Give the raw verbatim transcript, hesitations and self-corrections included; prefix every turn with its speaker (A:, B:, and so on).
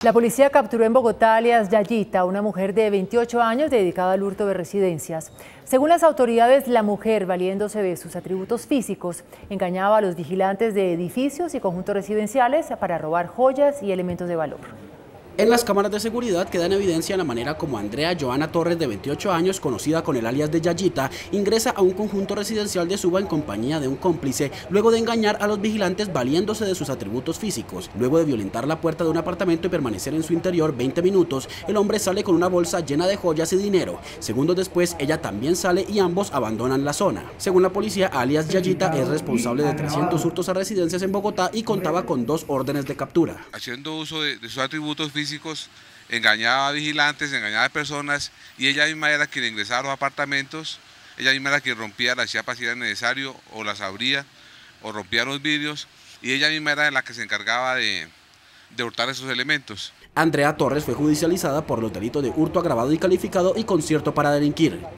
A: La policía capturó en Bogotá alias Yayita, una mujer de veintiocho años dedicada al hurto de residencias. Según las autoridades, la mujer, valiéndose de sus atributos físicos, engañaba a los vigilantes de edificios y conjuntos residenciales para robar joyas y elementos de valor.
B: En las cámaras de seguridad queda en evidencia la manera como Andrea Joana Torres, de veintiocho años, conocida con el alias de Yayita, ingresa a un conjunto residencial de Suba en compañía de un cómplice, luego de engañar a los vigilantes valiéndose de sus atributos físicos. Luego de violentar la puerta de un apartamento y permanecer en su interior veinte minutos, el hombre sale con una bolsa llena de joyas y dinero. Segundos después, ella también sale y ambos abandonan la zona. Según la policía, alias Yayita es responsable de trescientos hurtos a residencias en Bogotá y contaba con dos órdenes de captura.
C: Haciendo uso de, de sus atributos físicos, físicos, engañaba a vigilantes, engañaba a personas, y ella misma era quien ingresaba a los apartamentos, ella misma era quien rompía las chapas si era necesario, o las abría, o rompía los vidrios, y ella misma era la que se encargaba de, de hurtar esos elementos.
B: Andrea Torres fue judicializada por los delitos de hurto agravado y calificado y concierto para delinquir.